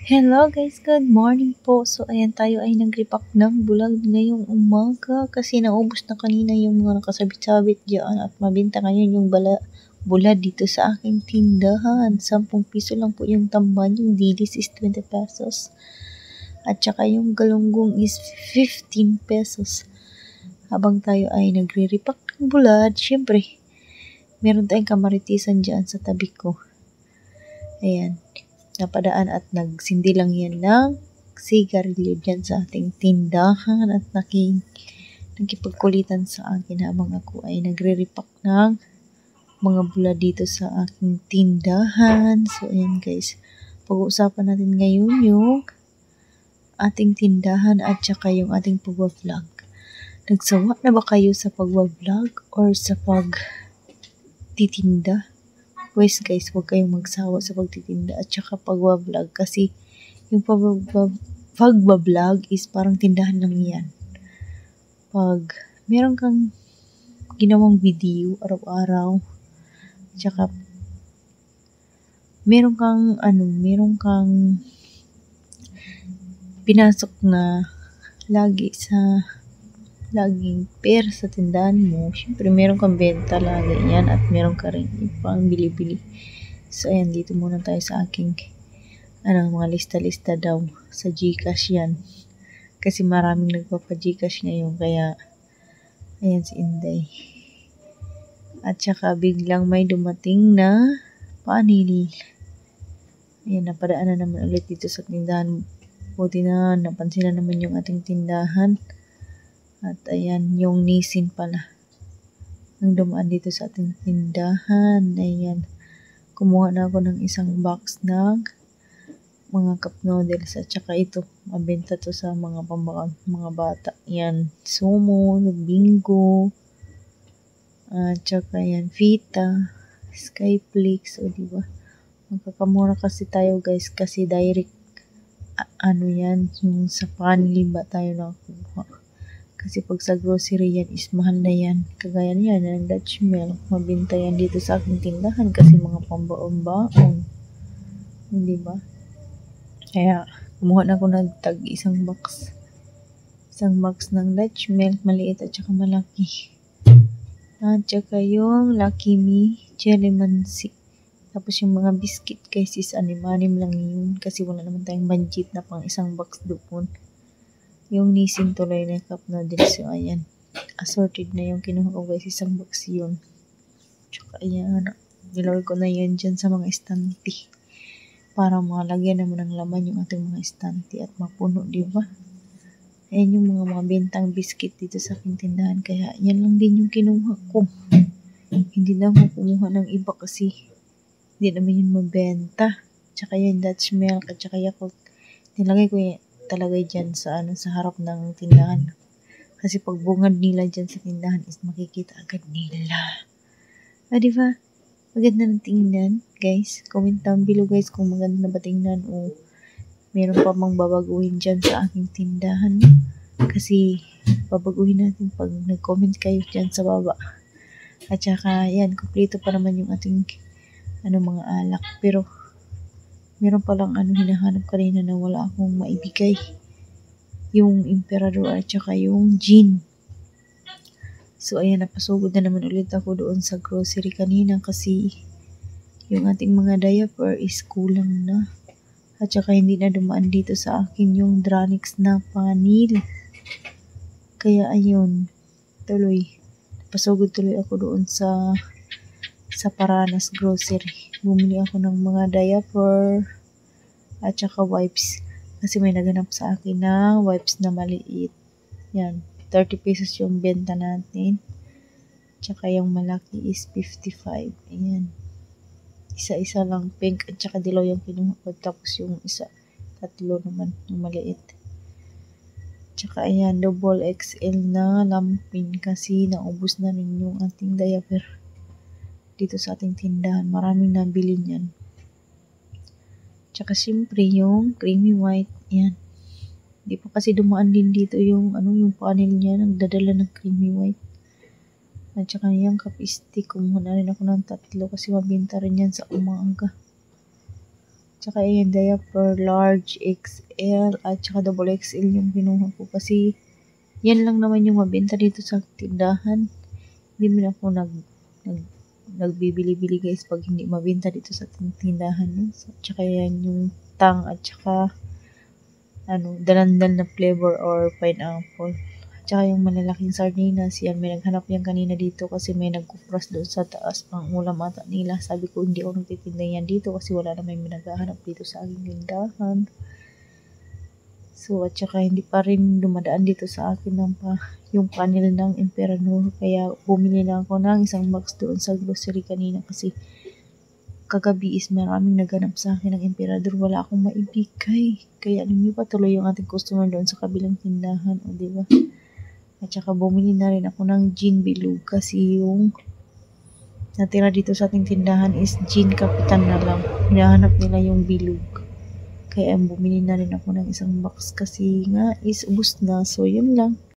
Hello guys, good morning po. So ayan tayo ay nag-repack ng bulag ngayong umaga kasi naubos na kanina yung mga nakasabit-sabit dyan at mabenta ngayon yung bulad dito sa aking tindahan. 10 piso lang po yung tamban, yung dilis is 20 pesos at saka yung galunggong is 15 pesos. Habang tayo ay nagre-repack ng bulad, syempre meron tayong kamaritisan dyan sa tabi ko. Ayan, napadaan at nagsindi lang yan ng sigarilyo dyan sa ating tindahan at nakipagkulitan sa akin habang ako ay nagre-repack ng mga bula dito sa aking tindahan. So ayan guys, pag-uusapan natin ngayon yung ating tindahan at saka yung ating pag-vlog. Nagsawa na ba kayo sa pag-vlog or sa pagtitinda? Pues guys, huwag kayong magsawa sa pagtitinda at saka pag-vlog kasi yung pag-vlog is parang tindahan lang yan. Pag meron kang ginawang video araw-araw, at saka meron kang pinasok na laging pera sa tindahan mo, syempre meron kang benta lagi yan at meron ka rin pang bili-bili. So ayan, dito muna tayo sa aking mga lista-lista daw sa GCash yan kasi maraming nagpapa-GCash ngayon, kaya ayan si Inday at saka biglang may dumating na panil. Ayan, napadaan na naman ulit dito sa tindahan. Buti na napansin na naman yung ating tindahan. At ayan, yung Nissin pala ang dumaan dito sa ating tindahan. Ayan, kumuha na ako ng isang box ng mga cup noodles at saka ito, mabenta to sa mga mga bata. Yan, Sumo, Bingo, at saka yan, Vita, Skyflix, o diba? Magkakamura kasi tayo guys kasi direct, yan, yung sa panli ba tayo nakuha. Kasi pag sa grocery yan is mahal na yan. Kagaya niyan ng Dutch Mill. Mabinta yan dito sa aking tindahan kasi mga pambaon-baon. Hindi ba? Kaya kumuha na ako ng isang box. Isang box ng Dutch Mill. Maliit at saka malaki. At saka yung Lucky Me Jelly Mansi. Tapos yung mga biscuit guys is anim-anim lang yun. Kasi wala naman tayong budget na pang isang box doon. Yung Nissin tuloy na cup noodles. So, ayan. Assorted na yung kinuha ko guys. Isang box yun. Tsaka, ayan. Nilagay ko na yan dyan sa mga estante. Para malagyan naman ng laman yung ating mga estante at mapuno, diba? Ayan yung mga bentang biscuit dito sa aking tindahan. Kaya, yan lang din yung kinuha ko. Hindi na ako kumuha ng iba kasi hindi naman yun mabenta. Tsaka yan, Dutch Milk at tsaka Yakult. Nilagay ko yan talaga dyan sa harap ng tindahan. Kasi pag bungad nila dyan sa tindahan is makikita agad nila. Diba? Maganda ng tingnan, guys. Comment down below, guys, kung maganda na ba tingnan o meron pa mang babaguhin dyan sa aking tindahan. Kasi babaguhin natin pag nag-comment kayo dyan sa baba. At saka, yan, kumpleto pa naman yung ating mga alak. Pero meron palang hinahanap kanina na wala akong maibigay. Yung Emperador at saka yung gin. So ayan, napasugod na naman ulit ako doon sa grocery kanina kasi yung ating mga diaper is kulang na. At saka hindi na dumaan dito sa akin yung Dranix na panil. Kaya ayun, napasugod tuloy ako doon sa Paranas grocery. Bumili ako ng mga diaper at saka wipes. Kasi may naganap sa akin na wipes na maliit. Yan, 30 pesos yung benta natin. Tsaka yung malaki is 55. Ayan. Isa-isa lang pink at saka dilaw yung kinuha ko. Tapos yung isa, 3 naman yung maliit. Tsaka ayan, double XL na lampin kasi naubos na rin yung ating diaper dito sa ating tindahan. Maraming nabili niyan. Tsaka siyempre yung creamy white. Yan. Di pa kasi dumaan din dito yung panel niya. Nagdadala ng creamy white. At saka yung kapistik. Kumuha na rin ako ng 3 kasi mabinta rin yan sa umaga. Tsaka yung diaper, large, XL, at tsaka double XL yung kinuha ko. Kasi, yan lang naman yung mabenta dito sa tindahan. Hindi mo na ako nagbibili-bili guys pag hindi mabenta dito sa tindahan. No? So, tsaka yan yung tang at tsaka dalandal na flavor or pineapple. Tsaka yung malalaking sardinas, yan, may naghanap yan kanina dito kasi may nagkupras doon sa taas pang ulam ata nila. Sabi ko, hindi ako nagtitinda yan dito kasi wala naman may naghahanap dito sa aking tindahan. So, at saka hindi pa rin dumadaan dito sa akin yung panel ng Emperador. Kaya bumili lang ako ng isang box doon sa grocery kanina kasi kagabi is maraming naghanap sa akin ng Emperador. Wala akong maibigay. Kaya lumipat tuloy yung ating customer doon sa kabilang tindahan. O, diba? At saka bumili na rin ako ng gin bilog kasi yung natira dito sa ating tindahan is gin kapitan na lang. Hinahanap nila yung bilog. Kaya bumili na rin ako ng isang box kasi nga is ubos na. So, yun lang.